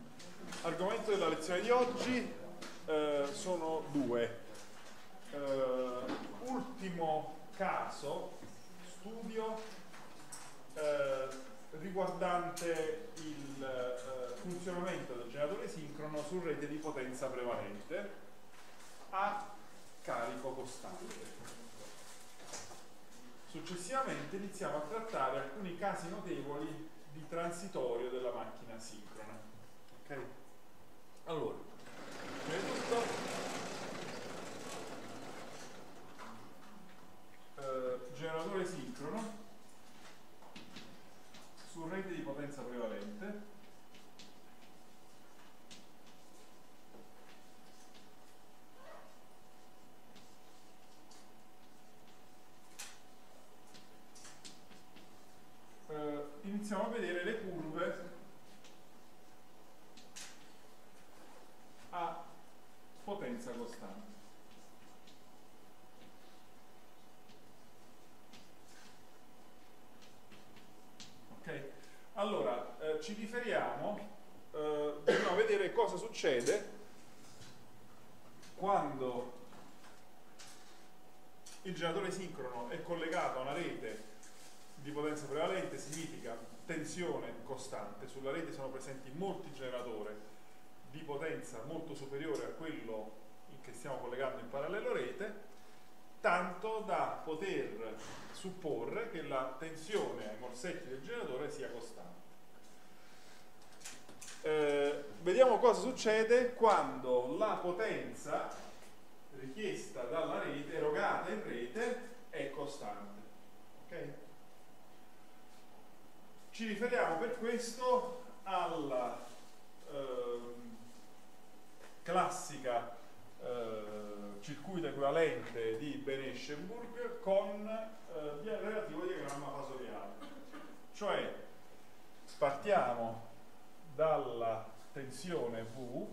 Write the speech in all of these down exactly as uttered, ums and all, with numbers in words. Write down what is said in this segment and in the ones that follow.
Argomento della lezione di oggi eh, sono due. Eh, ultimo caso, studio eh, riguardante il eh, funzionamento del generatore sincrono su rete di potenza prevalente a carico costante. Successivamente iniziamo a trattare alcuni casi notevoli di transitorio della macchina sincrona. Ok? Allora, prima di tutto eh, generatore sincrono su rete di potenza prevalente. Eh, iniziamo a vedere le curve a potenza costante. Ok? Allora, eh, ci riferiamo, eh, dobbiamo vedere cosa succede quando il generatore sincrono è collegato a una rete di potenza prevalente, significa tensione costante. Sulla rete sono presenti molti generatori di potenza molto superiore a quello in che stiamo collegando in parallelo rete, tanto da poter supporre che la tensione ai morsetti del generatore sia costante. Eh, vediamo cosa succede quando la potenza richiesta dalla rete, erogata in rete, è costante. Ok? Ci riferiamo per questo alla eh, classica eh, circuito equivalente di Benes-Schemburg con eh, il relativo diagramma fasoriale. Cioè partiamo dalla tensione V,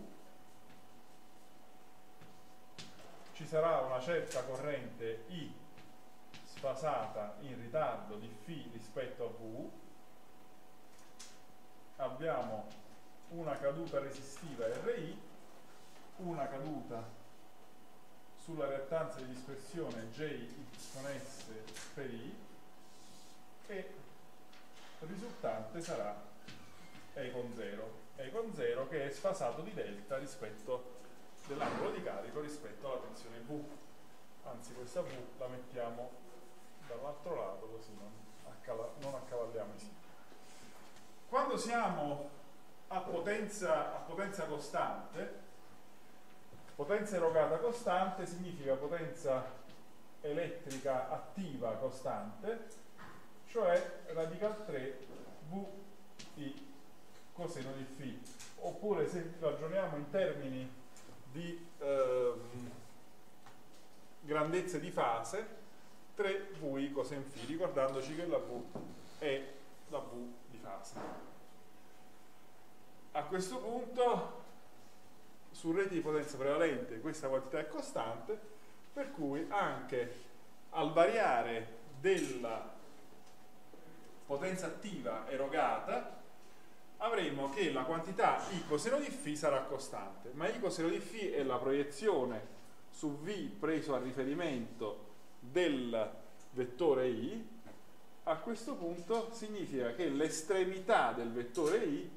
ci sarà una certa corrente I sfasata in ritardo di φ rispetto a V, abbiamo una caduta resistiva R I, una caduta sulla reattanza di dispersione J con S per I e il risultante sarà E con zero, E con zero che è sfasato di delta rispetto dell'angolo di carico rispetto alla tensione V. Anzi, questa V la mettiamo dall'altro lato così non, accava non accavalliamo i siti. Quando siamo a potenza, a potenza costante, potenza erogata costante significa potenza elettrica attiva costante, cioè radical tre V I coseno di φ. Oppure se ragioniamo in termini di ehm, grandezze di fase, tre V I coseno φ, ricordandoci che la V è la V di fase. A questo punto su reti di potenza prevalente questa quantità è costante, per cui anche al variare della potenza attiva erogata avremo che la quantità I coseno di φ sarà costante, ma I coseno di φ è la proiezione su V preso a riferimento del vettore I. A questo punto significa che l'estremità del vettore I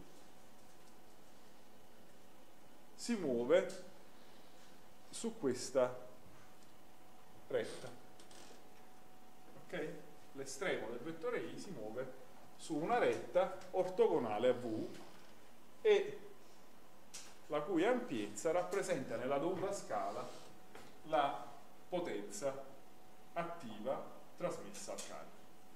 si muove su questa retta. Ok? L'estremo del vettore I si muove su una retta ortogonale a V e la cui ampiezza rappresenta nella dovuta scala la potenza attiva trasmessa al carico.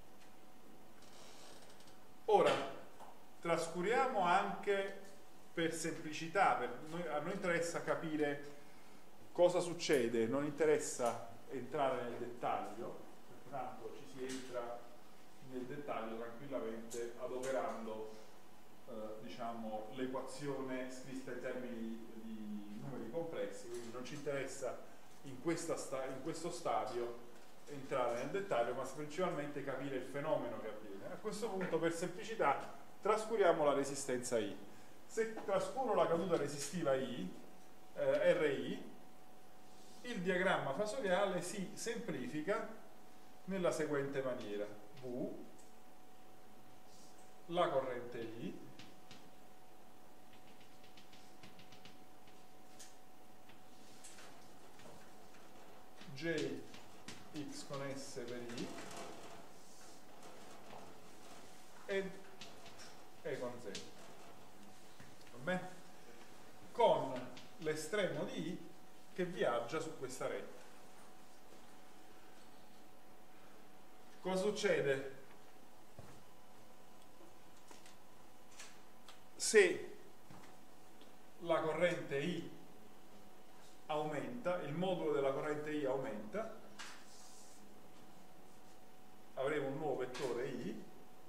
Ora, trascuriamo anche per semplicità, per noi, a noi interessa capire cosa succede, non interessa entrare nel dettaglio, perché tanto ci si entra nel dettaglio tranquillamente adoperando eh, diciamo, l'equazione scritta in termini di numeri complessi, quindi non ci interessa in, questa sta in questo stadio entrare nel dettaglio, ma principalmente capire il fenomeno che avviene. A questo punto, per semplicità, trascuriamo la resistenza I. Se trascuro la caduta resistiva I, eh, R I, il diagramma fasoriale si semplifica nella seguente maniera: V, la corrente I, J x con S per I ed E con Z. Vabbè? Con l'estremo di I che viaggia su questa retta. Cosa succede? Se la corrente I aumenta, il modulo della corrente I aumenta, avremo un nuovo vettore I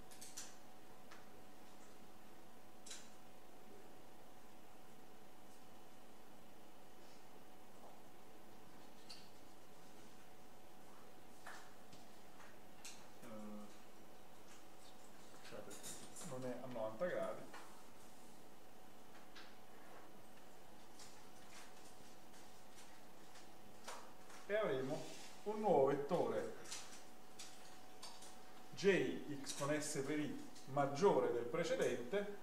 non è a novanta gradi, e avremo un nuovo vettore J x con S per I maggiore del precedente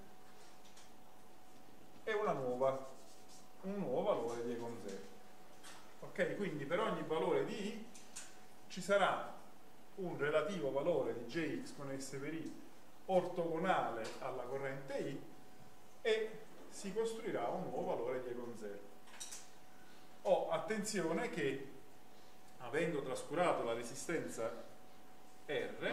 e una nuova, un nuovo valore di E con zero. Ok, quindi per ogni valore di I ci sarà un relativo valore di J x con S per I ortogonale alla corrente I e si costruirà un nuovo valore di E con zero. Oh, attenzione che, avendo trascurato la resistenza R,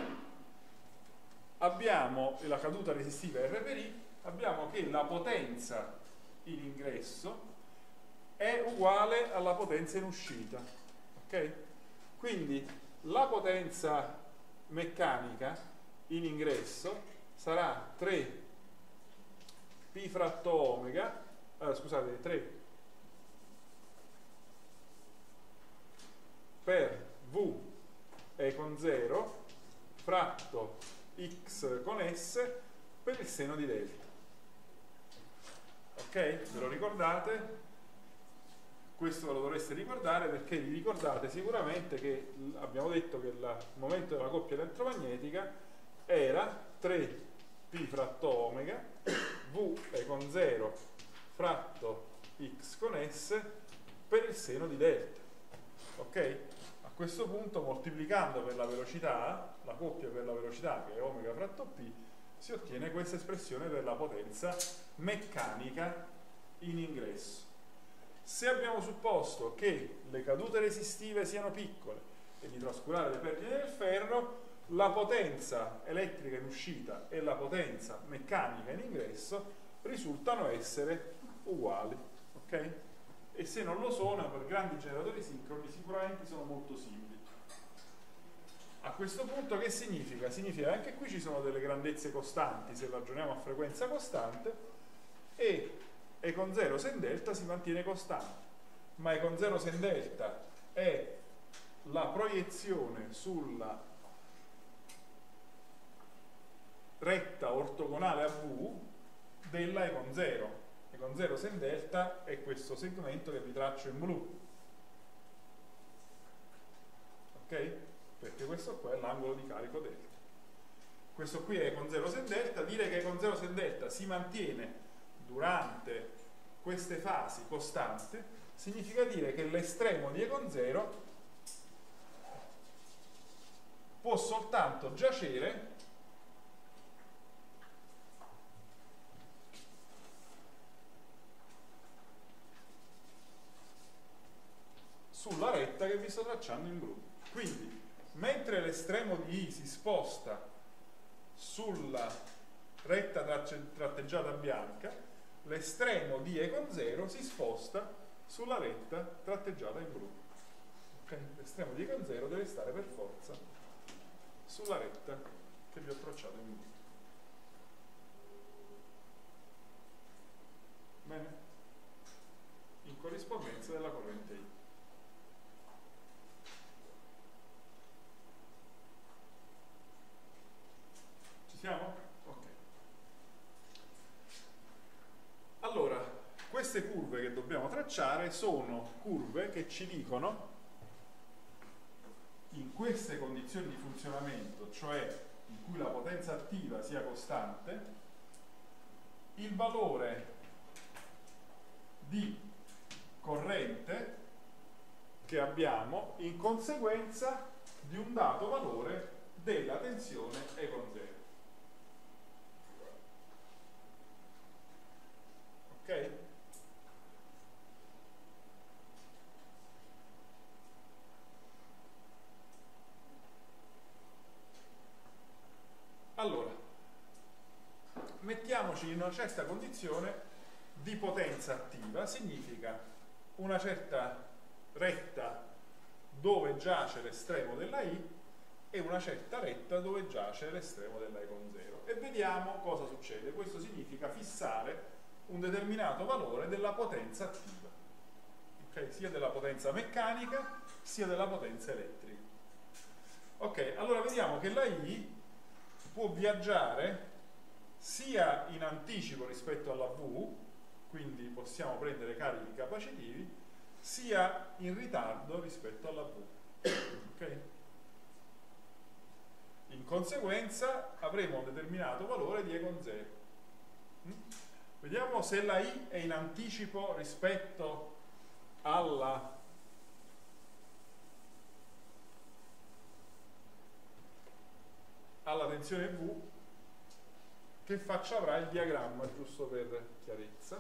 abbiamo la caduta resistiva R per I, abbiamo che la potenza in ingresso è uguale alla potenza in uscita. Ok? Quindi la potenza meccanica in ingresso sarà tre pi fratto omega, eh, scusate, tre per V E con zero fratto x con S per il seno di delta. Ok? Ve lo ricordate? Questo ve lo dovreste ricordare perché vi ricordate sicuramente che abbiamo detto che il momento della coppia elettromagnetica era tre pi fratto omega V E con zero fratto x con S per il seno di delta. Ok? A questo punto, moltiplicando per la velocità, la coppia per la velocità che è omega fratto p, si ottiene questa espressione per la potenza meccanica in ingresso. Se abbiamo supposto che le cadute resistive siano piccole e di trascurare le perdite del ferro, la potenza elettrica in uscita e la potenza meccanica in ingresso risultano essere uguali. Ok? E se non lo sono, per grandi generatori sincroni sicuramente sono molto simili. A questo punto che significa? Significa che anche qui ci sono delle grandezze costanti se ragioniamo a frequenza costante, e E con zero sen delta si mantiene costante, ma E con zero sen delta è la proiezione sulla retta ortogonale a V della E con zero. E con zero sen delta è questo segmento che vi traccio in blu. Ok? Perché questo qua è l'angolo di carico delta. Questo qui è con zero sen delta. Dire che con zero sen delta si mantiene durante queste fasi costante significa dire che l'estremo di E con zero può soltanto giacere sulla retta che vi sto tracciando in blu. Quindi, mentre l'estremo di I si sposta sulla retta tratteggiata bianca, l'estremo di E con zero si sposta sulla retta tratteggiata in blu. Okay? L'estremo di E con zero deve stare per forza sulla retta che vi ho tracciato in blu. Bene? In corrispondenza della corrente I. Ci siamo? Ok. queste curve che dobbiamo tracciare sono curve che ci dicono, in queste condizioni di funzionamento, cioè in cui la potenza attiva sia costante, il valore di corrente che abbiamo in conseguenza di un dato valore della tensione E con zero. Ok? Allora, mettiamoci in una certa condizione di potenza attiva, significa una certa retta dove giace l'estremo della I e una certa retta dove giace l'estremo della E con zero. E vediamo cosa succede. Questo significa fissare un determinato valore della potenza attiva, okay? Sia della potenza meccanica sia della potenza elettrica. Ok, allora vediamo che la I può viaggiare sia in anticipo rispetto alla V, quindi possiamo prendere carichi capacitivi, sia in ritardo rispetto alla V. Okay? In conseguenza avremo un determinato valore di E con zero. Mm? Vediamo se la I è in anticipo rispetto alla alla tensione V, che faccia avrà il diagramma, giusto per chiarezza.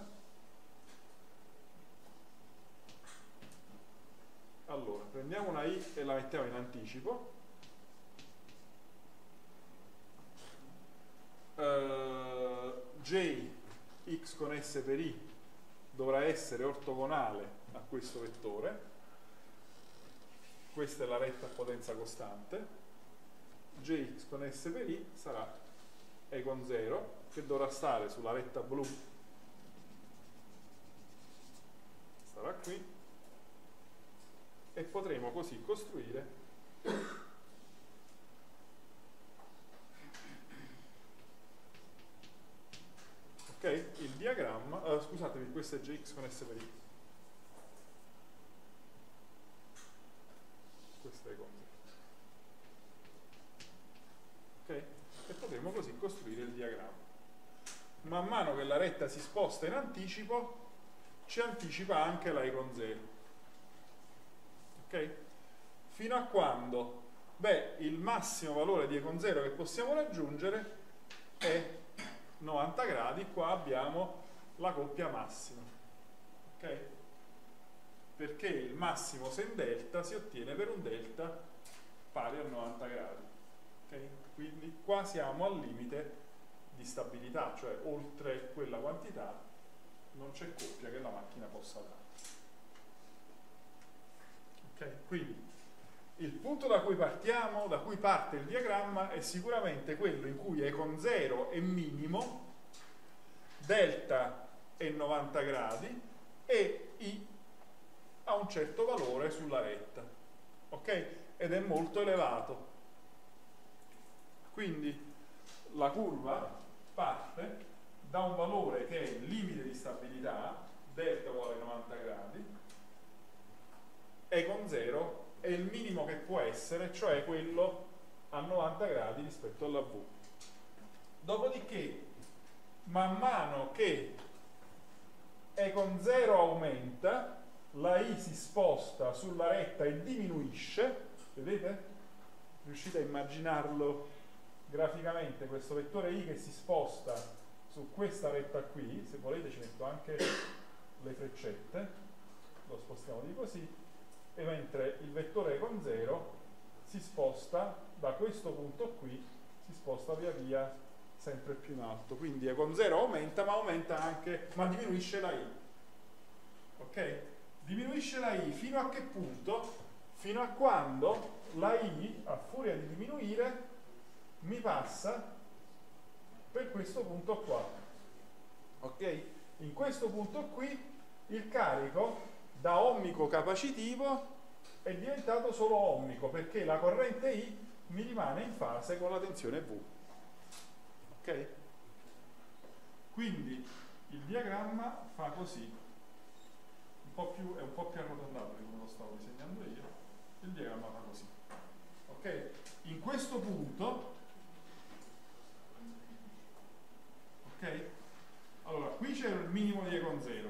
Allora, prendiamo una I e la mettiamo in anticipo. Uh, J x con S per I dovrà essere ortogonale a questo vettore. Questa è la retta a potenza costante. Jx con S per I sarà E con zero, che dovrà stare sulla retta blu, starà qui, e potremo così costruire ok, il diagramma. Uh, scusatemi, questo è Jx con S per I, questo è E con zero. Okay? E potremo così costruire il diagramma. Man mano che la retta si sposta in anticipo, ci anticipa anche la E con zero. Ok? Fino a quando? Beh, il massimo valore di E con zero che possiamo raggiungere è novanta gradi. Qua abbiamo la coppia massima. Ok? Perché il massimo sen delta si ottiene per un delta pari a novanta gradi. Okay? Quindi qua siamo al limite di stabilità, cioè oltre quella quantità non c'è coppia che la macchina possa dare. Okay? Quindi il punto da cui partiamo, da cui parte il diagramma, è sicuramente quello in cui E con zero è minimo, delta è novanta gradi e I ha un certo valore sulla retta. Ok? Ed è molto elevato. Quindi la curva parte da un valore che è il limite di stabilità, delta uguale novanta gradi, E con zero è il minimo che può essere, cioè quello a novanta gradi rispetto alla V. Dopodiché, man mano che E con zero aumenta, la I si sposta sulla retta e diminuisce, vedete? Riuscite a immaginarlo graficamente, questo vettore I che si sposta su questa retta qui? Se volete ci metto anche le freccette, lo spostiamo di così, e mentre il vettore E con zero si sposta da questo punto qui, si sposta via via sempre più in alto. Quindi E con zero aumenta, ma aumenta anche, ma diminuisce la I. Ok? Diminuisce la I fino a che punto? Fino a quando la I, a furia di diminuire, mi passa per questo punto qua. Ok? In questo punto qui il carico da ohmico capacitivo è diventato solo ohmico, perché la corrente I mi rimane in fase con la tensione V. Ok? Quindi il diagramma fa così. po' più, è un po' più arrotondato di come lo stavo disegnando io, il diagramma fa così. Ok? In questo punto, ok? Allora, qui c'è il minimo di E con zero.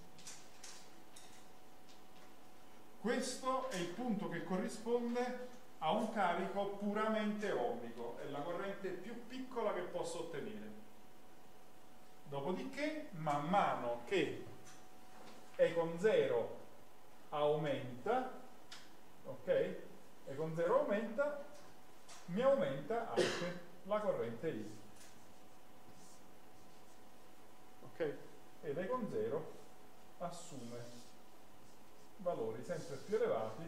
Questo è il punto che corrisponde a un carico puramente ohmico, è la corrente più piccola che posso ottenere. Dopodiché, man mano che E con zero aumenta, ok? E con zero aumenta, mi aumenta anche la corrente I. Ok? Ed E con zero assume valori sempre più elevati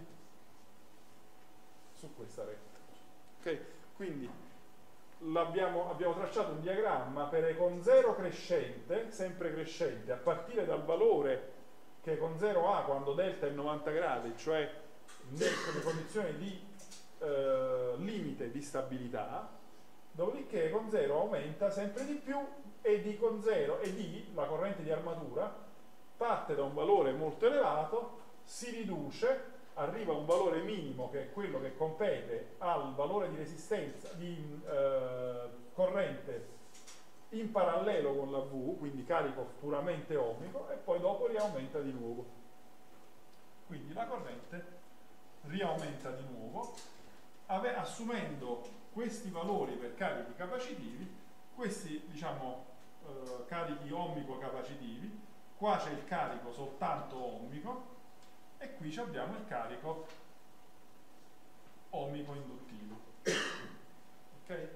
su questa retta. Ok? Quindi abbiamo, abbiamo tracciato un diagramma per E con zero crescente, sempre crescente, a partire dal valore che E con zero ha quando delta è novanta gradi, cioè nelle condizioni di eh, limite di stabilità, dopodiché E con zero aumenta sempre di più e D con zero, e D, la corrente di armatura, parte da un valore molto elevato, si riduce, arriva a un valore minimo che è quello che compete al valore di resistenza, di eh, corrente in parallelo con la V, quindi carico puramente ohmico, e poi dopo riaumenta di nuovo. Quindi la corrente riaumenta di nuovo, assumendo questi valori per carichi capacitivi, questi diciamo eh, carichi ohmico-capacitivi. Qua c'è il carico soltanto ohmico e qui abbiamo il carico ohmico-induttivo. Ok?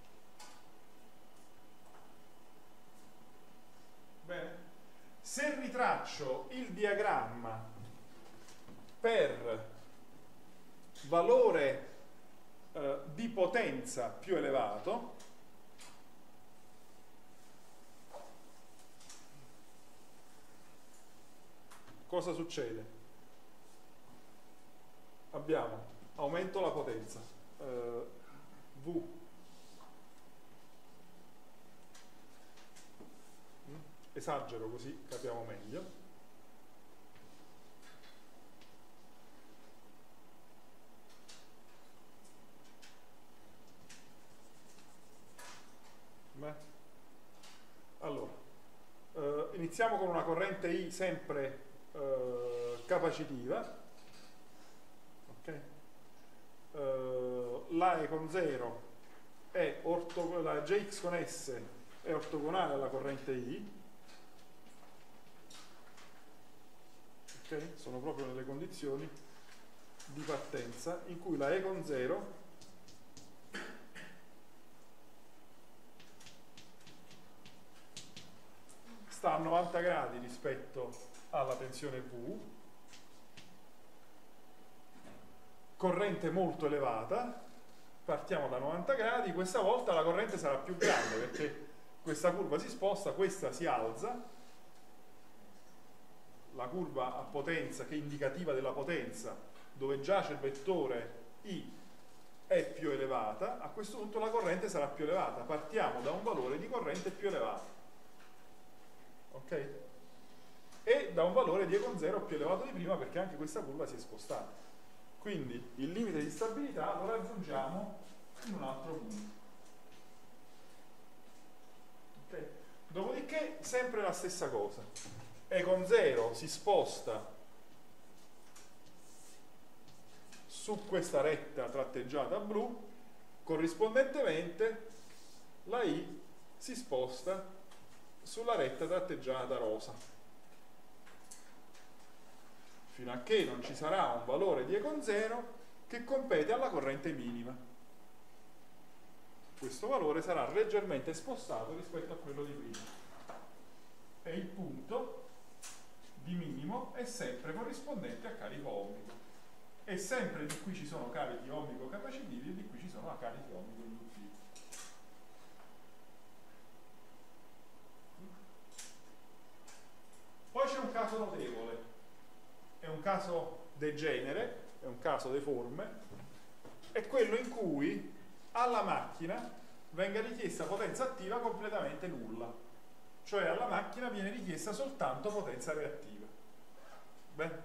Bene. Se ritraccio il diagramma per valore eh, di potenza più elevato, cosa succede? Abbiamo aumento la potenza, eh, V esagero così capiamo meglio, beh. Allora eh, iniziamo con una corrente I sempre eh, capacitiva, ok? Uh, la E con zero è ortogonale, la J X con S è ortogonale alla corrente I, ok? Sono proprio nelle condizioni di partenza in cui la E con zero sta a novanta gradi rispetto alla tensione V, corrente molto elevata, partiamo da novanta gradi, questa volta la corrente sarà più grande perché questa curva si sposta, questa si alza, la curva a potenza che è indicativa della potenza dove giace il vettore I è più elevata, a questo punto la corrente sarà più elevata, partiamo da un valore di corrente più elevato, ok? E da un valore di E con zero più elevato di prima perché anche questa curva si è spostata. Quindi il limite di stabilità lo raggiungiamo in un altro punto. Okay. Dopodiché sempre la stessa cosa. E con zero si sposta su questa retta tratteggiata blu, corrispondentemente la I si sposta sulla retta tratteggiata rosa, fino a che non ci sarà un valore di E con zero che compete alla corrente minima. Questo valore sarà leggermente spostato rispetto a quello di prima. E il punto di minimo è sempre corrispondente a carico ohmico. E sempre di qui ci sono carichi ohmico capacitivi e di qui ci sono carichi ohmico induttivi. Poi c'è un caso notevole. È un caso degenere, è un caso deforme, è quello in cui alla macchina venga richiesta potenza attiva completamente nulla, cioè alla macchina viene richiesta soltanto potenza reattiva. Beh.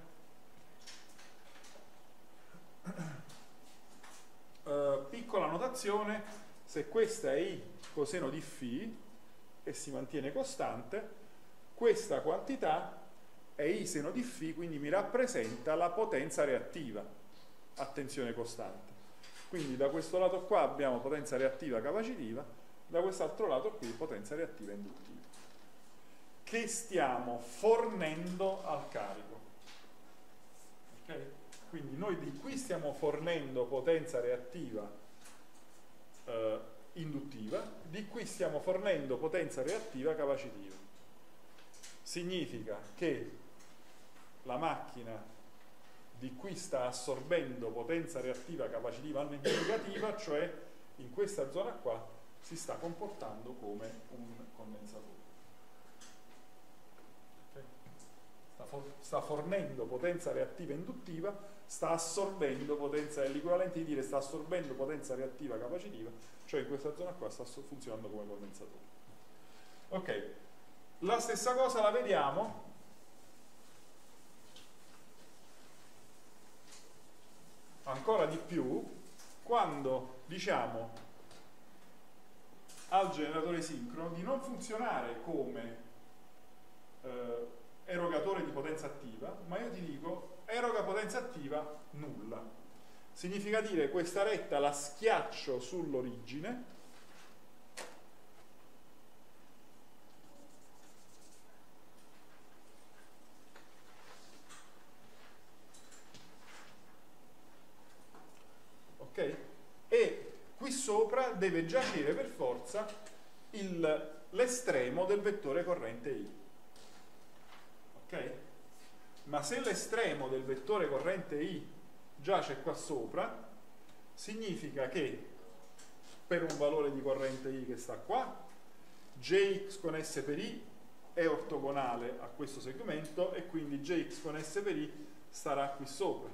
Uh, piccola notazione: se questa è I coseno di φ e si mantiene costante, questa quantità è I seno di φ, quindi mi rappresenta la potenza reattiva a tensione costante. Quindi da questo lato qua abbiamo potenza reattiva capacitiva, da quest'altro lato qui potenza reattiva induttiva, che stiamo fornendo al carico. Ok? Quindi noi di qui stiamo fornendo potenza reattiva eh, induttiva, di qui stiamo fornendo potenza reattiva capacitiva. Significa che la macchina di qui sta assorbendo potenza reattiva capacitivamente negativa, cioè in questa zona qua si sta comportando come un condensatore. Okay? Sta, for sta fornendo potenza reattiva induttiva, sta assorbendo potenza, è l'equivalente di dire sta assorbendo potenza reattiva capacitiva, cioè in questa zona qua sta funzionando come condensatore. Ok, la stessa cosa la vediamo ancora di più quando diciamo al generatore sincrono di non funzionare come eh, erogatore di potenza attiva, ma io ti dico eroga potenza attiva nulla. Significa dire questa retta la schiaccio sull'origine ok? E qui sopra deve giacere per forza l'estremo del vettore corrente I. Ok? Ma se l'estremo del vettore corrente I giace qua sopra, significa che per un valore di corrente I che sta qua, Jx con S per I è ortogonale a questo segmento e quindi Jx con S per I starà qui sopra.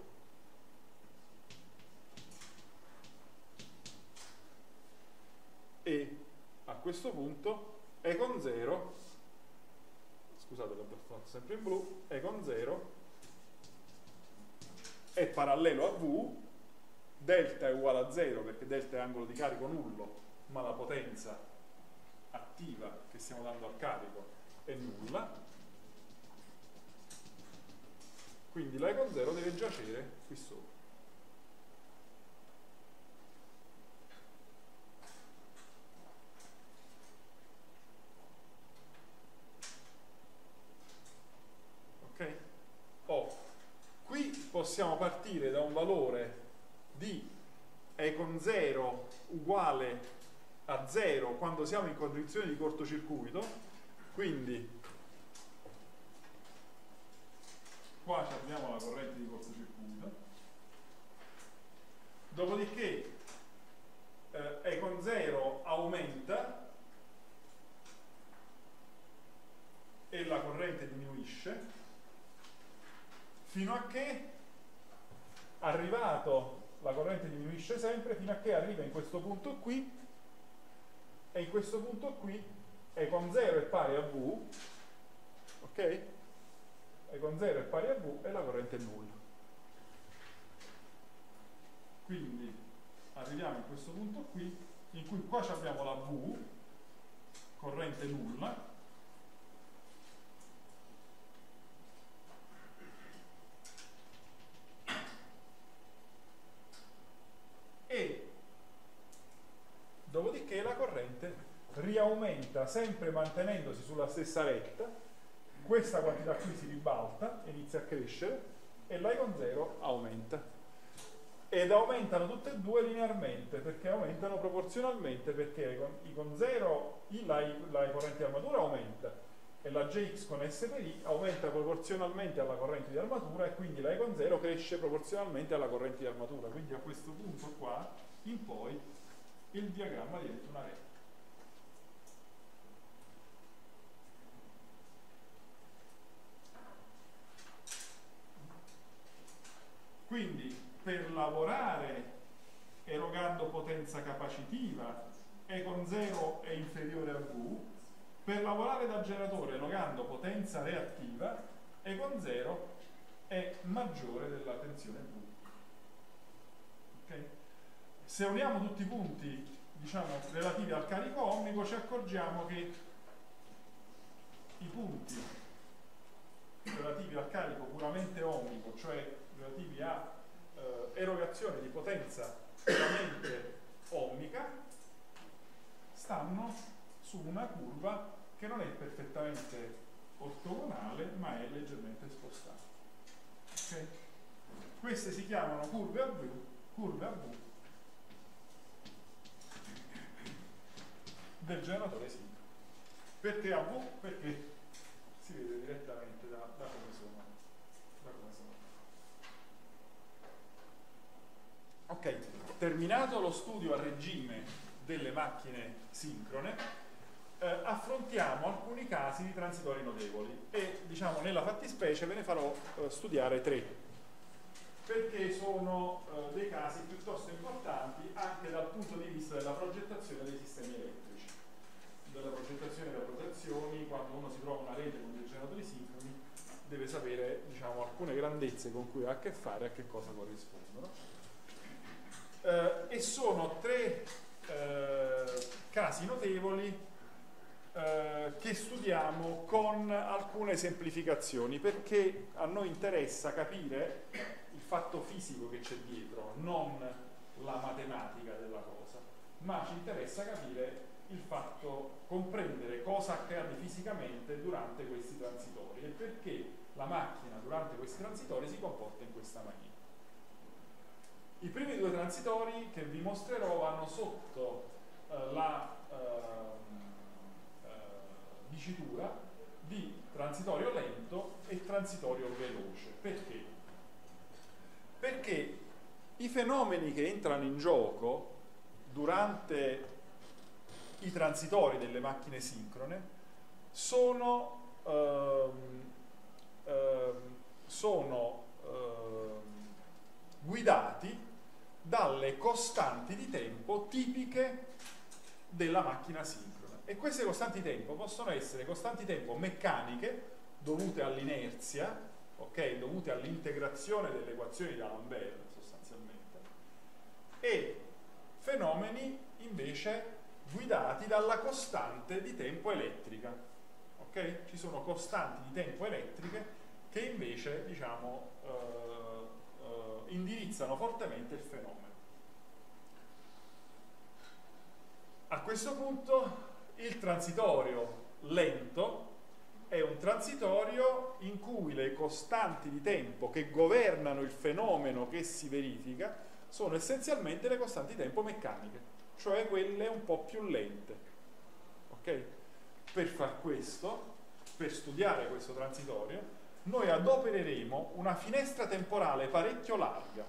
E a questo punto E con zero, scusate l'ho fatto sempre in blu, E con zero è parallelo a V, delta è uguale a zero perché delta è angolo di carico nullo, ma la potenza attiva che stiamo dando al carico è nulla, quindi la E con zero deve giacere qui sopra. Ok? Oh. Qui possiamo partire da un valore di E con zero uguale a zero quando siamo in condizioni di cortocircuito, quindi qua abbiamo la corrente di cortocircuito, dopodiché eh, E con zero aumenta e la corrente diminuisce, fino a che, arrivato, la corrente diminuisce sempre, fino a che arriva in questo punto qui, e in questo punto qui E con zero è pari a V, ok? E con zero è pari a V e la corrente è nulla. Quindi arriviamo in questo punto qui, in cui qua abbiamo la V, corrente nulla, e dopodiché la corrente riaumenta sempre mantenendosi sulla stessa retta, questa quantità qui si ribalta, inizia a crescere e la E con zero aumenta, ed aumentano tutte e due linearmente perché aumentano proporzionalmente, perché con I con zero la, la corrente di armatura aumenta e la Jx con S per I aumenta proporzionalmente alla corrente di armatura e quindi la E con zero cresce proporzionalmente alla corrente di armatura. Quindi a questo punto qua in poi il diagramma diventa una retta. Quindi per lavorare erogando potenza capacitiva E con zero è inferiore a V, per lavorare da generatore erogando potenza reattiva E con zero è maggiore della tensione V. Okay? Se uniamo tutti i punti, diciamo, relativi al carico ohmico, ci accorgiamo che i punti relativi al carico puramente ohmico, cioè relativi a eh, erogazione di potenza puramente ohmica, stanno su una curva che non è perfettamente ortogonale, ma è leggermente spostata. Okay? Queste si chiamano curve a V, curve a V del generatore sincrono. Perché a V? Perché si vede direttamente da, da come sono. Da come sono. Ok, terminato lo studio a regime delle macchine sincrone, eh, affrontiamo alcuni casi di transitori notevoli e, diciamo, nella fattispecie ve ne farò eh, studiare tre, perché sono eh, dei casi piuttosto importanti anche dal punto di vista della progettazione dei sistemi elettrici, della progettazione delle rotazioni. Quando uno si trova una rete con dei generatori sincroni deve sapere, diciamo, alcune grandezze con cui ha a che fare e a che cosa corrispondono. Eh, e sono tre eh, casi notevoli eh, che studiamo con alcune semplificazioni, perché a noi interessa capire il fatto fisico che c'è dietro, non la matematica della cosa, ma ci interessa capire il fatto, comprendere cosa accade fisicamente durante questi transitori e perché la macchina durante questi transitori si comporta in questa maniera. I primi due transitori che vi mostrerò vanno sotto eh, la eh, eh, dicitura di transitorio lento e transitorio veloce. Perché? Perché i fenomeni che entrano in gioco durante i transitori delle macchine sincrone sono, ehm, ehm, sono ehm, guidati dalle costanti di tempo tipiche della macchina sincrona. E queste costanti di tempo possono essere costanti di tempo meccaniche dovute all'inerzia, ok, dovute all'integrazione delle equazioni di D'Alembert sostanzialmente, e fenomeni invece guidati dalla costante di tempo elettrica. Ok? Ci sono costanti di tempo elettriche che invece, diciamo, eh, eh, indirizzano fortemente il fenomeno. A questo punto il transitorio lento è un transitorio in cui le costanti di tempo che governano il fenomeno che si verifica sono essenzialmente le costanti di tempo meccaniche, cioè quelle un po' più lente. Ok? Per far questo, per studiare questo transitorio, noi adopereremo una finestra temporale parecchio larga,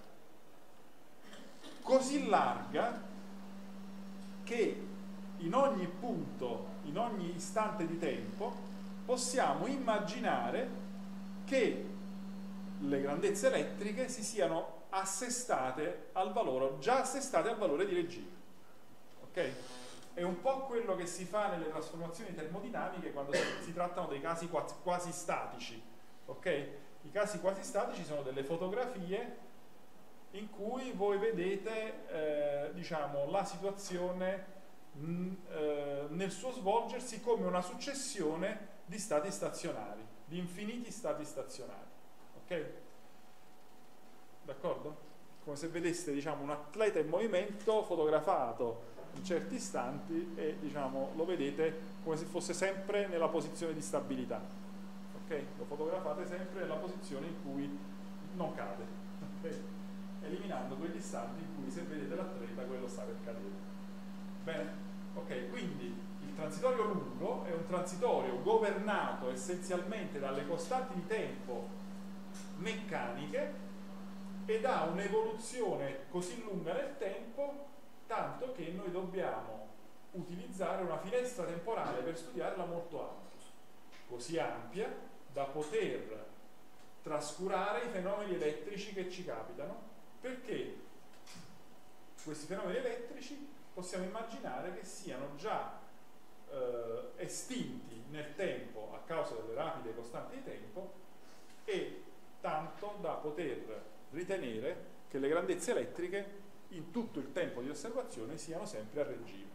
così larga che in ogni punto, in ogni istante di tempo, possiamo immaginare che le grandezze elettriche si siano assestate al valore, già assestate al valore di regime. Ok? È un po' quello che si fa nelle trasformazioni termodinamiche quando si, si trattano dei casi quasi, quasi statici. Ok? I casi quasi statici sono delle fotografie in cui voi vedete eh, diciamo, la situazione mh, eh, nel suo svolgersi come una successione di stati stazionari, di infiniti stati stazionari. Ok? D'accordo? Come se vedeste, diciamo, un atleta in movimento fotografato in certi istanti e, diciamo, lo vedete come se fosse sempre nella posizione di stabilità. Ok? Lo fotografate sempre nella posizione in cui non cade. Okay? Eliminando quegli istanti in cui, se vedete l'atleta, quello sta per cadere. Bene? Ok, quindi il transitorio lungo è un transitorio governato essenzialmente dalle costanti di tempo meccaniche ed ha un'evoluzione così lunga nel tempo, tanto che noi dobbiamo utilizzare una finestra temporale per studiarla molto ampia, così ampia da poter trascurare i fenomeni elettrici che ci capitano, perché questi fenomeni elettrici possiamo immaginare che siano già eh, estinti nel tempo a causa delle rapide costanti di tempo e tanto da poter ritenere che le grandezze elettriche in tutto il tempo di osservazione siano sempre a regime.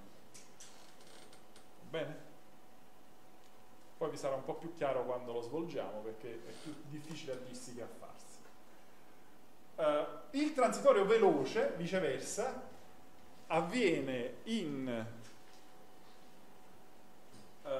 Bene? Poi vi sarà un po' più chiaro quando lo svolgiamo, perché è più difficile a dirsi che a farsi. Uh, il transitorio veloce, viceversa, avviene in uh,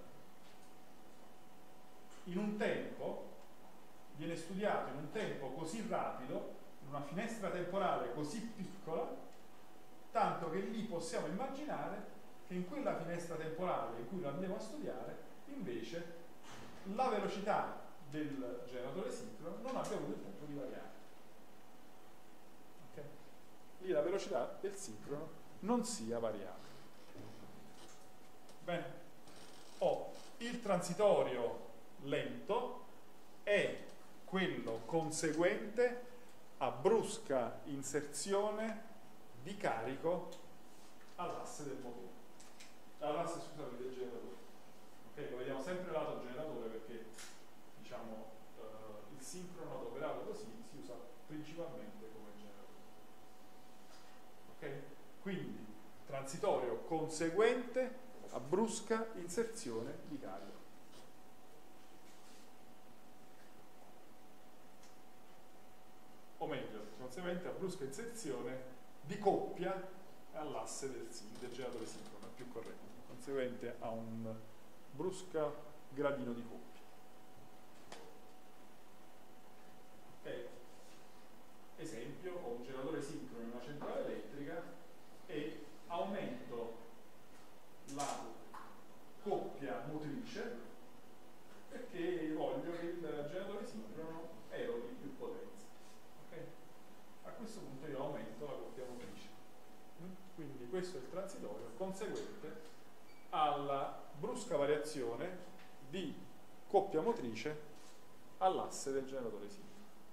in un tempo, viene studiato in un tempo così rapido, in una finestra temporale così piccola, tanto che lì possiamo immaginare che in quella finestra temporale in cui lo andiamo a studiare, invece, la velocità del generatore sincrono non abbia avuto il tempo di variare. Okay? Lì la velocità del sincrono non sia variabile. Bene? O il transitorio lento è quello conseguente a brusca inserzione di carico all'asse del motore, all'asse, scusate, del generatore. Ok, lo vediamo sempre lato generatore perché, diciamo, eh, il sincrono adoperato così si usa principalmente come generatore. Ok? Quindi transitorio conseguente a brusca inserzione di carico. O meglio, conseguente a brusca inserzione di coppia all'asse del, del generatore sincrono, è più corretto, conseguente a un brusca gradino di coppia. Ok? Esempio, ho un generatore sincrono in una centrale elettrica e aumento la coppia motrice perché voglio che il generatore sincrono eroghi più potenza. Okay? A questo punto io aumento la coppia motrice. Quindi questo è il transitorio conseguente alla brusca variazione di coppia motrice all'asse del generatore sincrono.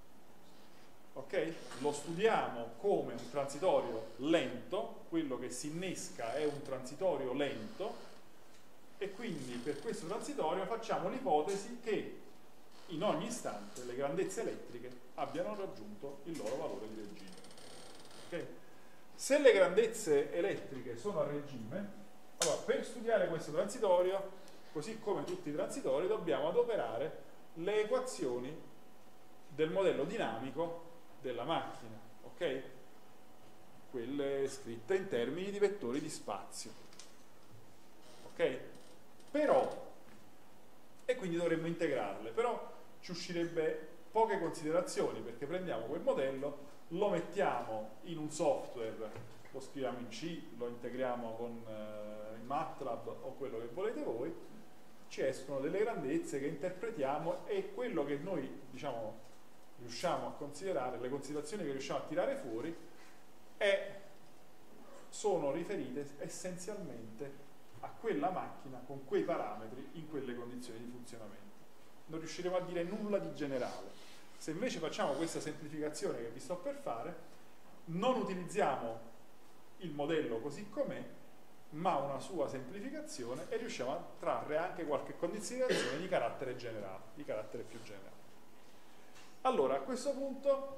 Ok? Lo studiamo come un transitorio lento, quello che si innesca è un transitorio lento, e quindi per questo transitorio facciamo l'ipotesi che in ogni istante le grandezze elettriche abbiano raggiunto il loro valore di regime. Okay? Se le grandezze elettriche sono a regime, allora per studiare questo transitorio, così come tutti i transitori, dobbiamo adoperare le equazioni del modello dinamico della macchina, ok? Quelle scritte in termini di vettori di spazio, ok? Però, e quindi dovremmo integrarle, però ci uscirebbe poche considerazioni, perché prendiamo quel modello, lo mettiamo in un software, lo scriviamo in C, lo integriamo con eh, in MATLAB o quello che volete voi, ci escono delle grandezze che interpretiamo e quello che noi, diciamo, riusciamo a considerare, le considerazioni che riusciamo a tirare fuori è, sono riferite essenzialmente a quella macchina con quei parametri in quelle condizioni di funzionamento. Non riusciremo a dire nulla di generale. Se invece facciamo questa semplificazione che vi sto per fare, non utilizziamo il modello così com'è, ma una sua semplificazione, e riusciamo a trarre anche qualche considerazione di carattere generale, di carattere più generale. Allora, a questo punto,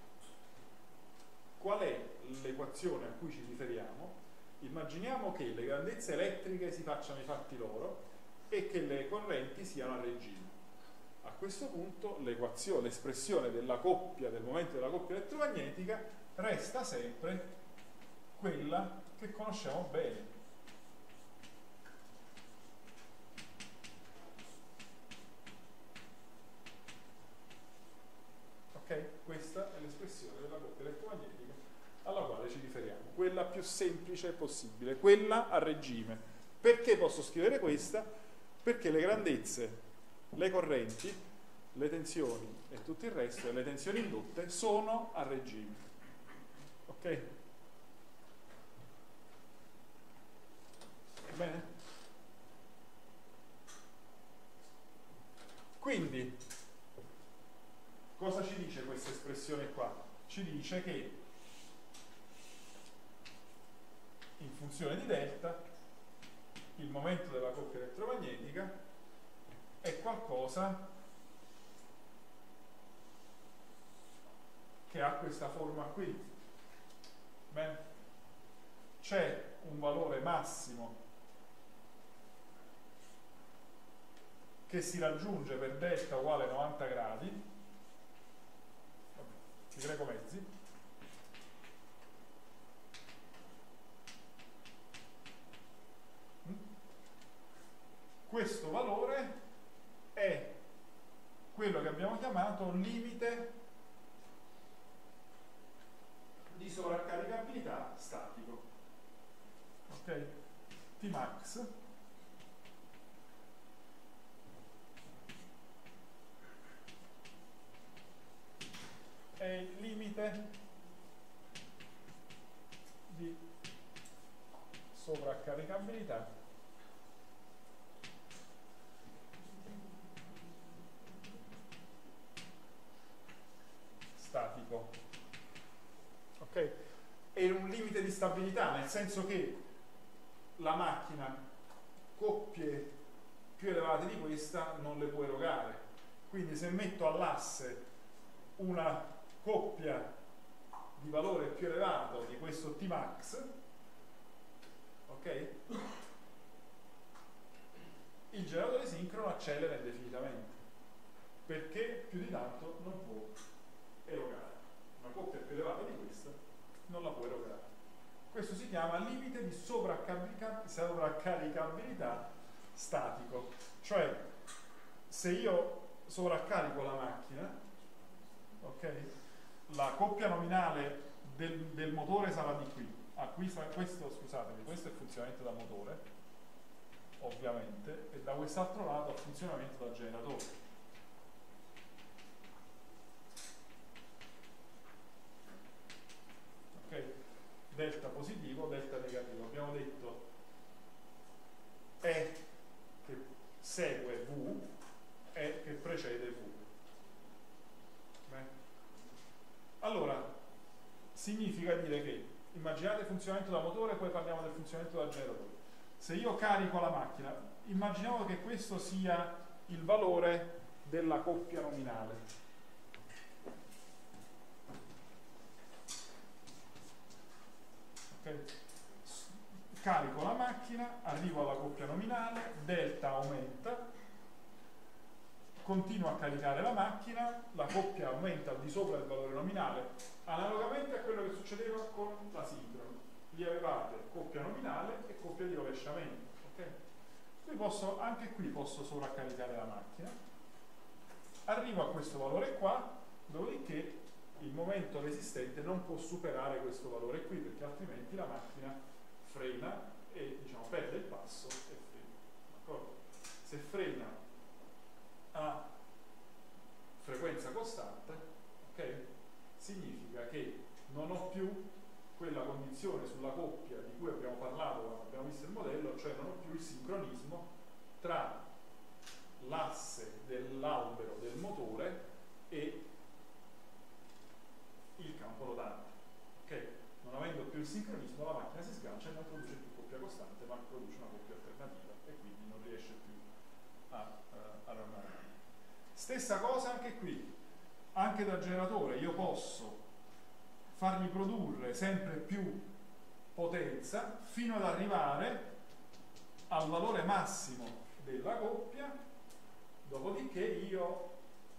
qual è l'equazione a cui ci riferiamo? Immaginiamo che le grandezze elettriche si facciano i fatti loro e che le correnti siano a regime. A questo punto l'equazione, l'espressione della coppia, del momento della coppia elettromagnetica, resta sempre quella che conosciamo bene. Ok? Questa è l'espressione della coppia elettromagnetica alla quale ci riferiamo, quella più semplice possibile, quella a regime. Perché posso scrivere questa? Perché le grandezze, le correnti, le tensioni e tutto il resto, e le tensioni indotte, sono a regime. Ok? Bene? Quindi, cosa ci dice questa espressione qua? Ci dice che in funzione di delta il momento della coppia elettromagnetica è qualcosa che ha questa forma qui. Bene? C'è un valore massimo che si raggiunge per delta uguale novanta gradi, vabbè, pi greco mezzi, questo valore è quello che abbiamo chiamato limite di sovraccaricabilità statico. Ok? Tmax è il limite di sovraccaricabilità statico. Ok? È un limite di stabilità, nel senso che la macchina coppie più elevate di questa non le può erogare. Quindi se metto all'asse una coppia di valore più elevato di questo Tmax, ok? Il generatore sincrono accelera indefinitamente, perché più di tanto non può erogare. Una coppia più elevata di questa non la può erogare. Questo si chiama limite di sovraccaricabilità statico. Cioè, se io sovraccarico la macchina, ok? La coppia nominale del, del motore sarà di qui. Ah, qui sarà, questo, scusatemi, questo è il funzionamento dal motore, ovviamente, e da quest'altro lato il funzionamento dal generatore. Ok? Delta positivo, delta negativo. Abbiamo detto E che segue V, E che precede V. Beh. Allora, significa dire che, immaginate il funzionamento da motore, poi parliamo del funzionamento da generatore. Se io carico la macchina, immaginiamo che questo sia il valore della coppia nominale. Okay. Carico la macchina, arrivo alla coppia nominale, delta aumenta, continuo a caricare la macchina, la coppia aumenta al di sopra del valore nominale, analogamente a quello che succedeva con la sincrono. Lì avevate coppia nominale e coppia di rovesciamento. Okay? Qui posso, anche qui posso sovraccaricare la macchina, arrivo a questo valore qua, dopodiché il momento resistente non può superare questo valore qui, perché altrimenti la macchina frena e, diciamo, perde il passo e frena. D'accordo? Se frena a frequenza costante, ok? Significa che non ho più quella condizione sulla coppia di cui abbiamo parlato quando abbiamo visto il modello, cioè non ho più il sincronismo tra l'asse dell'albero del motore e il campo rotante. Ok? Non avendo più il sincronismo, la macchina si sgancia e non produce più coppia costante, ma produce una coppia alternativa e quindi non riesce più a, uh, a rammarare. Stessa cosa anche qui, anche dal generatore io posso fargli produrre sempre più potenza fino ad arrivare al valore massimo della coppia, dopodiché io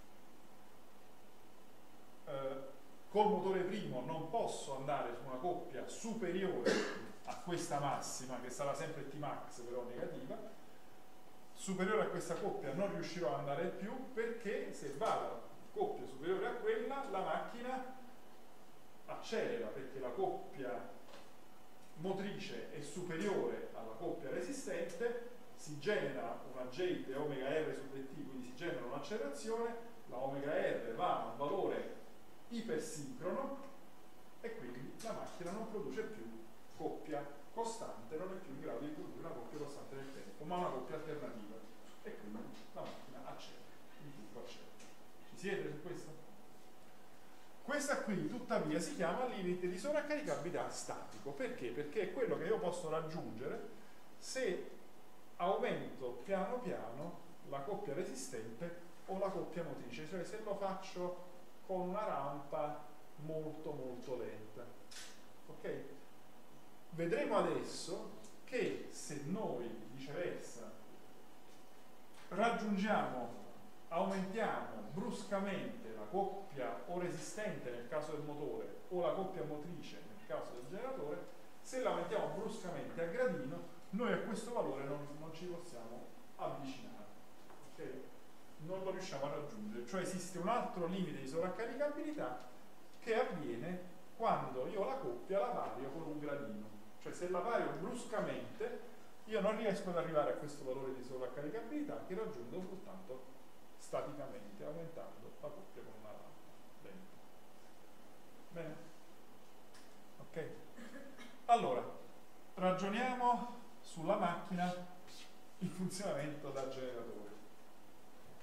eh, col motore primo non posso andare su una coppia superiore a questa massima, che sarà sempre Tmax però negativa. Superiore a questa coppia non riuscirò ad andare più, perché se vado a coppia superiore a quella, la macchina accelera, perché la coppia motrice è superiore alla coppia resistente, si genera una gate omega R su D T, quindi si genera un'accelerazione, la omega R va a un valore ipersincrono e quindi la macchina non produce più coppia costante, non è più in grado di produrre una coppia costante nel tempo, ma una coppia alternativa, e quindi la macchina accelera, il tutto accelera. Ci siete su questo? Questa qui tuttavia si chiama limite di sovraccaricabilità statico. Perché? Perché è quello che io posso raggiungere se aumento piano piano la coppia resistente o la coppia motrice, cioè se lo faccio con una rampa molto molto lenta. Ok? Vedremo adesso che se noi viceversa raggiungiamo, aumentiamo bruscamente la coppia o resistente nel caso del motore o la coppia motrice nel caso del generatore, se la aumentiamo bruscamente a gradino, noi a questo valore non, non ci possiamo avvicinare. Okay? Non lo riusciamo a raggiungere, cioè esiste un altro limite di sovraccaricabilità che avviene quando io la coppia la vario con un gradino, cioè se la vario bruscamente io non riesco ad arrivare a questo valore di sovraccaricabilità che raggiungo soltanto staticamente, aumentando la coppia con una lampada. Bene? Bene? Ok? Allora, ragioniamo sulla macchina in funzionamento da generatore. Ok?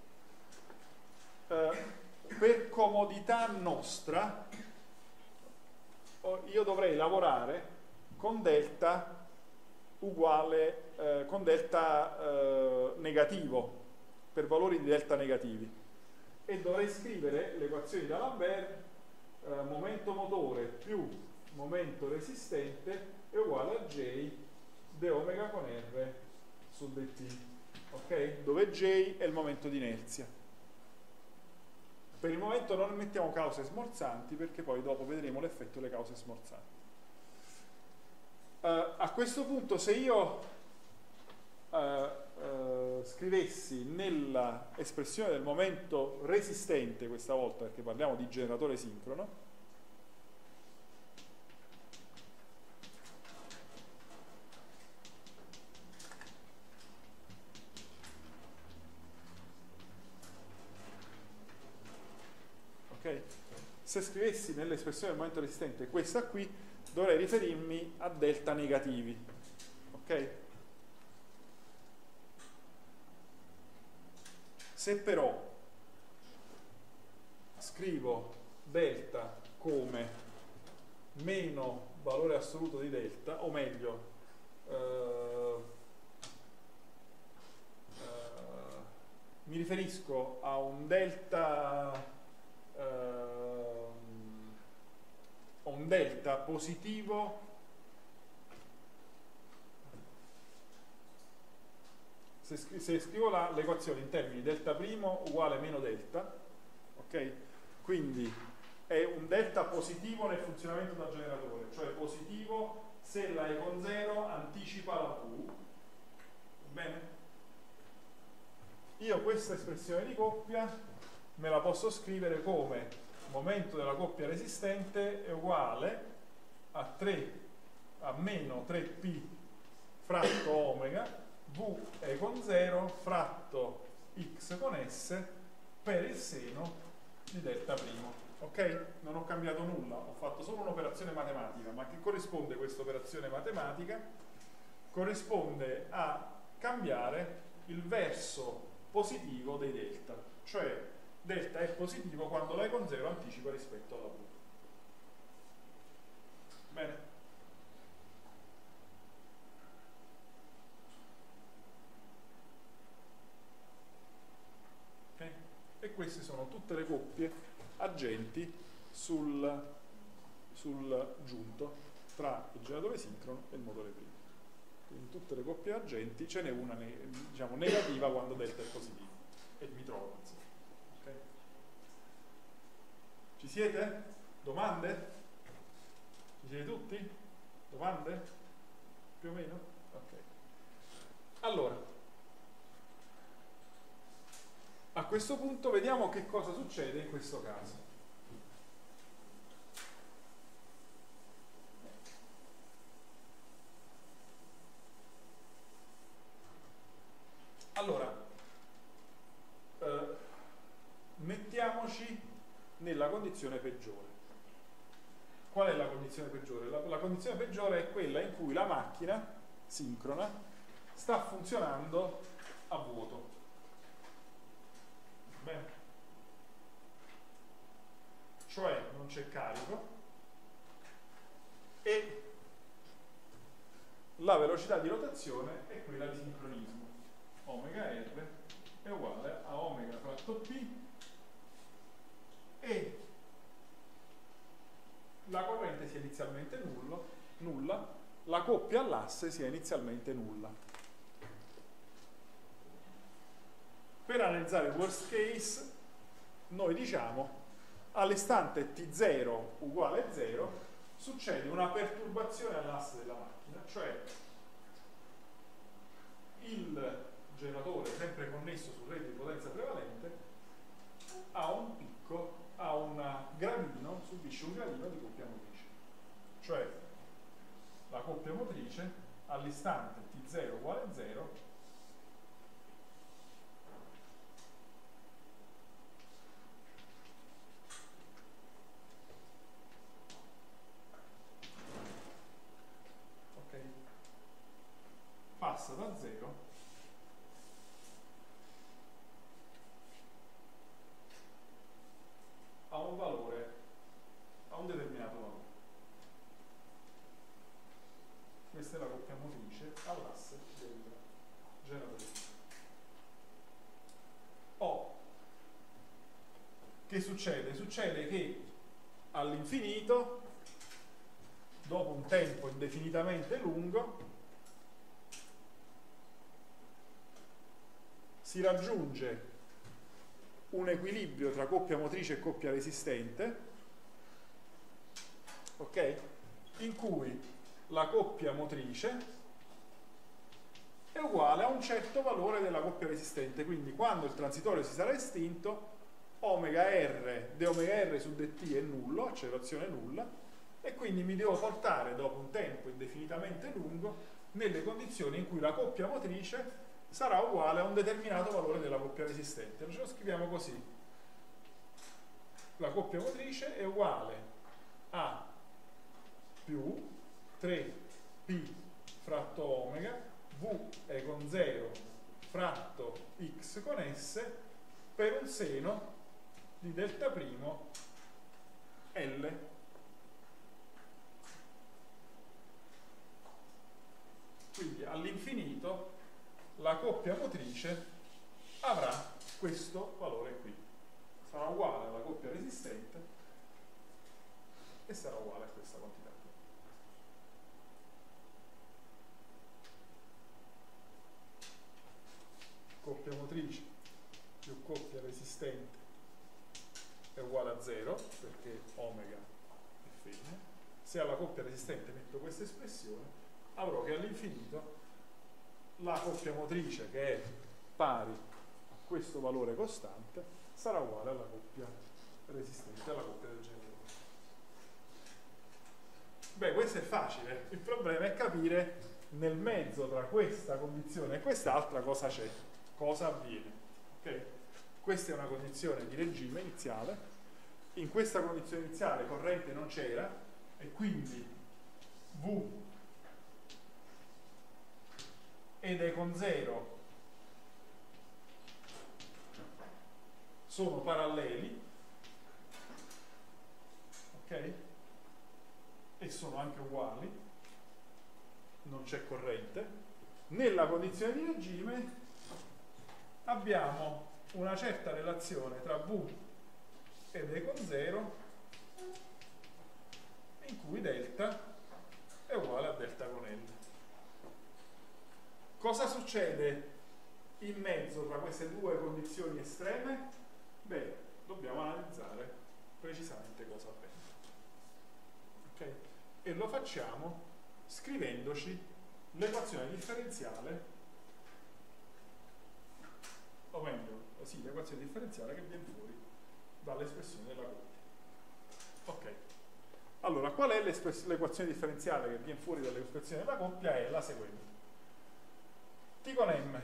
Eh, per comodità nostra, io dovrei lavorare con delta uguale, eh, con delta eh, negativo, per valori di delta negativi, e dovrei scrivere le equazioni da Lambert, eh, momento motore più momento resistente è uguale a J d omega con R su dt, ok? Dove J è il momento di inerzia. Per il momento non mettiamo cause smorzanti perché poi dopo vedremo l'effetto delle cause smorzanti. Uh, a questo punto, se io uh, uh, scrivessi nella espressione del momento resistente, questa volta perché parliamo di generatore sincrono, ok? Se scrivessi nell'espressione del momento resistente questa qui, dovrei riferirmi a delta negativi, ok? Se però scrivo delta come meno valore assoluto di delta, o meglio, eh, eh, mi riferisco a un delta eh, un delta positivo se, scri se scrivo l'equazione in termini delta primo uguale meno delta, ok? Quindi è un delta positivo nel funzionamento del generatore, cioè positivo se la E con zero anticipa la V. Bene? Io questa espressione di coppia me la posso scrivere come momento della coppia resistente è uguale a tre a meno tre P fratto omega V è con zero fratto X con S per il seno di delta primo. Ok? Non ho cambiato nulla, ho fatto solo un'operazione matematica, ma che corrisponde questa operazione matematica? Corrisponde a cambiare il verso positivo dei delta, cioè delta è positivo quando la E con zero anticipa rispetto alla V. Bene? Okay. E queste sono tutte le coppie agenti sul, sul giunto tra il generatore sincrono e il motore primo. Quindi tutte le coppie agenti, ce n'è una diciamo, negativa quando delta è positivo. E mi trovo. Okay. Ci siete? Domande? Ci siete tutti? Domande? Più o meno? Ok. Allora, a questo punto vediamo che cosa succede in questo caso. Allora, eh, mettiamoci nella condizione peggiore. Qual è la condizione peggiore? La, la condizione peggiore è quella in cui la macchina sincrona sta funzionando a vuoto. Bene. Cioè non c'è carico e la velocità di rotazione è quella di sincronismo. Omega R è uguale a omega fratto P e inizialmente nullo, nulla, la coppia all'asse sia inizialmente nulla. Per analizzare il worst case, noi diciamo all'istante t zero uguale zero succede una perturbazione all'asse della macchina, cioè il generatore, sempre connesso su rete di potenza prevalente, ha un picco, ha un gradino, subisce un gradino di coppia motrice. Cioè la coppia motrice all'istante t zero uguale zero ok, passa da zero a un valore, a un determinato valore. Questa è la coppia motrice all'asse del generatore. O che succede? Succede che all'infinito, dopo un tempo indefinitamente lungo, si raggiunge un equilibrio tra coppia motrice e coppia resistente, ok? In cui la coppia motrice è uguale a un certo valore della coppia resistente, quindi quando il transitorio si sarà estinto, omega R, d omega R su dt è nullo, accelerazione nulla, e quindi mi devo portare dopo un tempo indefinitamente lungo nelle condizioni in cui la coppia motrice sarà uguale a un determinato valore della coppia resistente. Ce lo scriviamo così: la coppia motrice è uguale a più tre P fratto omega, V è con zero fratto X con S, per un seno di delta primo L. Quindi all'infinito la coppia motrice avrà questo valore qui, sarà uguale alla coppia resistente e sarà uguale a questa quantità qui. Coppia motrice più coppia resistente è uguale a zero, perché omega è femmina. Se alla coppia resistente metto questa espressione, avrò che all'infinito la coppia motrice, che è pari a questo valore costante, sarà uguale alla coppia resistente, alla coppia del generatore. Beh, questo è facile, il problema è capire nel mezzo tra questa condizione e quest'altra cosa c'è, cosa avviene. Okay? Questa è una condizione di regime iniziale, in questa condizione iniziale corrente non c'era e quindi V ed E con zero sono paralleli, ok? E sono anche uguali, non c'è corrente. Nella condizione di regime abbiamo una certa relazione tra V ed E con zero in cui delta è uguale a delta con L. Cosa succede in mezzo tra queste due condizioni estreme? Beh, dobbiamo analizzare precisamente cosa avviene. Okay? E lo facciamo scrivendoci l'equazione differenziale, o meglio, sì, l'equazione differenziale che viene fuori dall'espressione della coppia. Ok. Allora, qual è l'equazione differenziale che viene fuori dall'espressione della coppia? È la seguente. T con M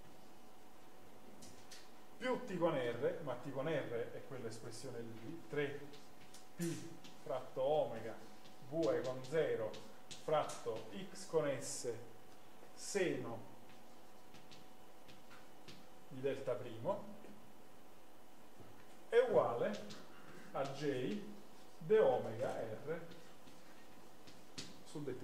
più T con R, ma T con R è quell'espressione lì, tre P fratto omega V è con zero fratto X con S seno di delta primo è uguale a J d omega R su dt.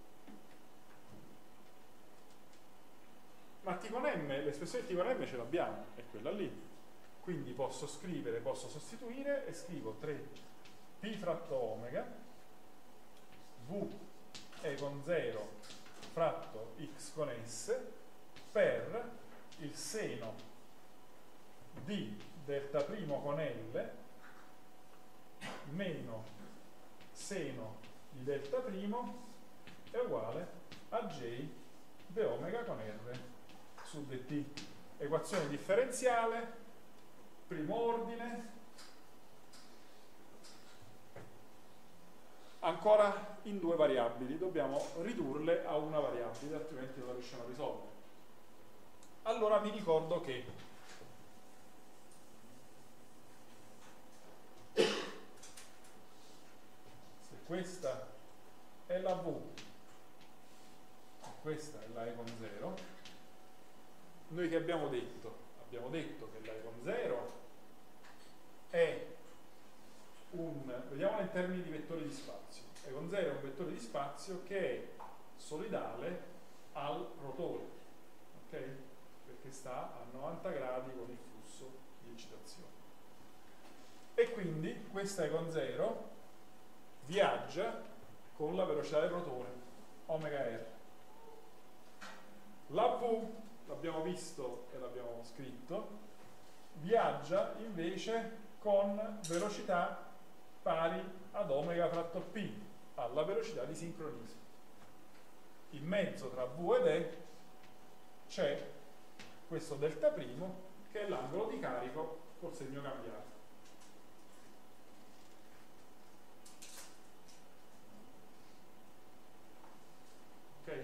Ma T con M, l'espressione T con M ce l'abbiamo, è quella lì. Quindi posso scrivere, posso sostituire e scrivo tre P fratto omega V E con zero fratto x con s per il seno di delta primo con L meno seno di delta primo è uguale a J de omega con R su dt. Equazione differenziale, primo ordine, ancora in due variabili, dobbiamo ridurle a una variabile, altrimenti non la riusciamo a risolvere. Allora vi ricordo che se questa è la V e questa è la E con zero, noi che abbiamo detto? Abbiamo detto che la E con zero è un, vediamola in termini di vettori di spazio. E con zero è un vettore di spazio che è solidale al rotore, ok? Perché sta a novanta gradi con il flusso di eccitazione. E quindi questa E con zero viaggia con la velocità del rotore, omega R. La V, l'abbiamo visto e l'abbiamo scritto, viaggia invece con velocità pari ad omega fratto P, alla velocità di sincronismo. In mezzo tra V ed E c'è questo delta primo che è l'angolo di carico col segno cambiato. Ok?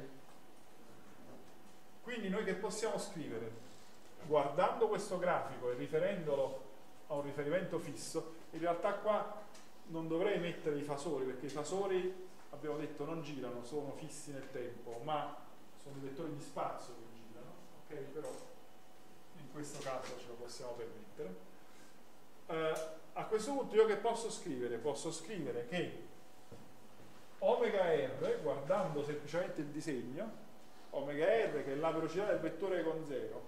Quindi noi che possiamo scrivere? Guardando questo grafico e riferendolo a un riferimento fisso, in realtà qua non dovrei mettere i fasori, perché i fasori, abbiamo detto, non girano, sono fissi nel tempo, ma sono i vettori di spazio che girano, ok? Però in questo caso ce lo possiamo permettere. Eh, a questo punto io che posso scrivere? Posso scrivere che omega R, guardando semplicemente il disegno, omega R, che è la velocità del vettore con zero,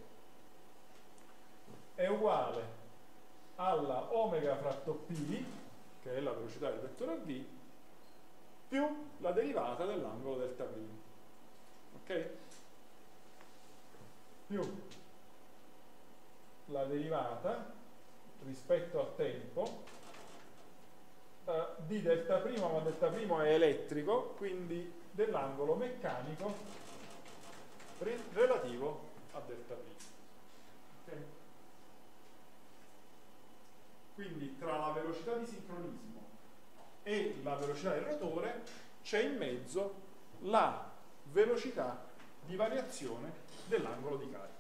è uguale alla omega fratto P, che è la velocità del vettore V, più la derivata dell'angolo delta primo. Ok? Più la derivata rispetto al tempo eh, di delta primo, ma delta primo è elettrico, quindi dell'angolo meccanico relativo a delta primo. Okay? Quindi tra la velocità di sincronismo e la velocità del rotore c'è in mezzo la velocità di variazione dell'angolo di carica.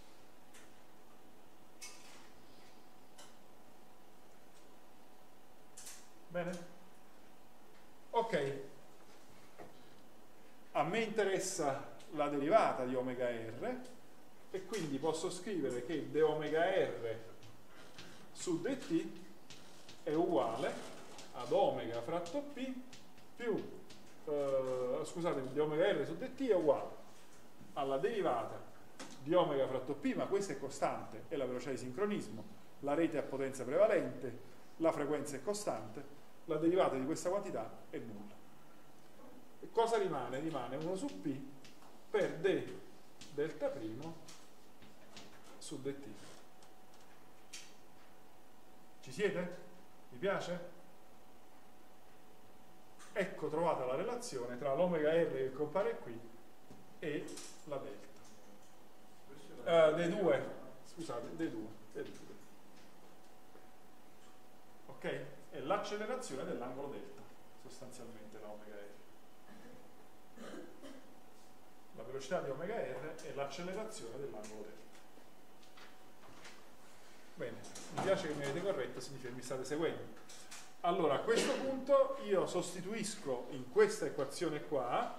Bene? Ok. A me interessa la derivata di omega R e quindi posso scrivere che d omega R su dt è uguale ad omega fratto P più eh, scusate, d omega R su dt è uguale alla derivata di omega fratto P, ma questa è costante, è la velocità di sincronismo, la rete a potenza prevalente, la frequenza è costante, la derivata di questa quantità è nulla. E cosa rimane? Rimane uno su P per d delta primo su dt. Ci siete? Vi piace? Ecco trovata la relazione tra l'omega R che compare qui e la delta. Uh, D due, scusate, D due, D due. Ok? È l'accelerazione dell'angolo delta, sostanzialmente la omega R. La velocità di omega R è l'accelerazione dell'angolo delta. Bene, mi piace che mi avete corretto, significa che mi state seguendo. Allora, a questo punto io sostituisco in questa equazione qua,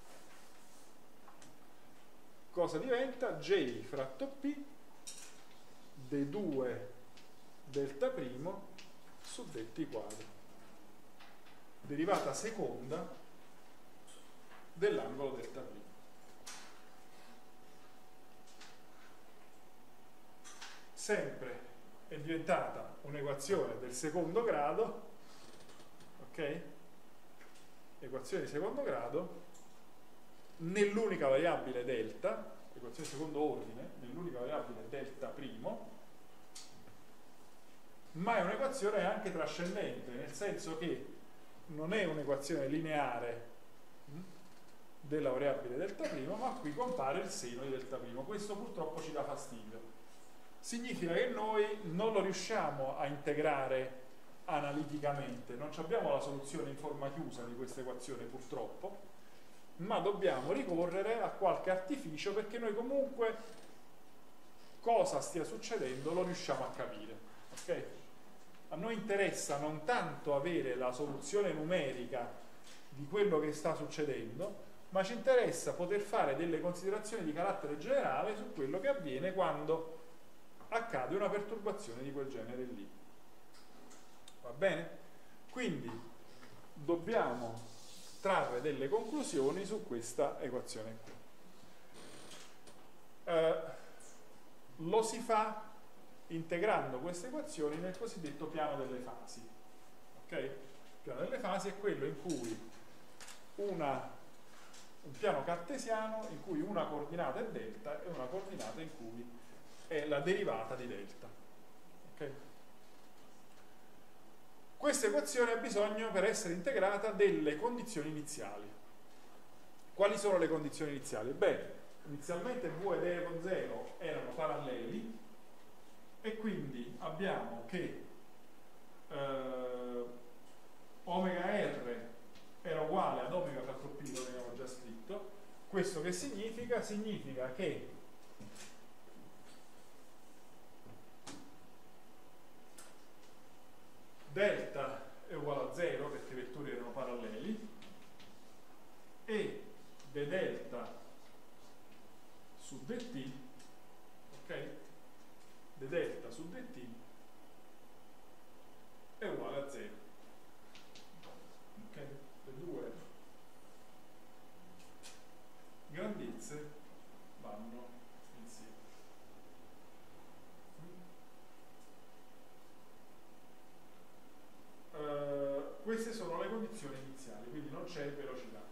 cosa diventa? J fratto P d due delta primo su dt quadro, derivata seconda dell'angolo delta primo. Sempre è diventata un'equazione del secondo grado, ok? equazione di secondo grado nell'unica variabile delta, equazione di secondo ordine, nell'unica variabile delta primo, ma è un'equazione anche trascendente, nel senso che non è un'equazione lineare della variabile delta primo, ma qui compare il seno di delta primo. Questo purtroppo ci dà fastidio. Significa che noi non lo riusciamo a integrare analiticamente, non abbiamo la soluzione in forma chiusa di questa equazione purtroppo, ma dobbiamo ricorrere a qualche artificio perché noi comunque cosa stia succedendo lo riusciamo a capire. Ok? A noi interessa non tanto avere la soluzione numerica di quello che sta succedendo, ma ci interessa poter fare delle considerazioni di carattere generale su quello che avviene quando accade una perturbazione di quel genere lì. Va bene? Quindi dobbiamo trarre delle conclusioni su questa equazione qui. Eh, lo si fa integrando queste equazioni nel cosiddetto piano delle fasi. Ok? Il piano delle fasi è quello in cui una, un piano cartesiano in cui una coordinata è delta e una coordinata in cui è la derivata di delta. Ok? Questa equazione ha bisogno, per essere integrata, delle condizioni iniziali. Quali sono le condizioni iniziali? Beh, inizialmente V ed E con zero erano paralleli e quindi abbiamo che eh, omega R era uguale ad omega fratto P, lo abbiamo già scritto. Questo che significa? Significa che delta è uguale a zero perché i vettori erano paralleli e d delta su dt, ok? d delta su dt è uguale a zero. Ok? Le due grandezze vanno insieme. Uh, queste sono le condizioni iniziali, quindi non c'è velocità.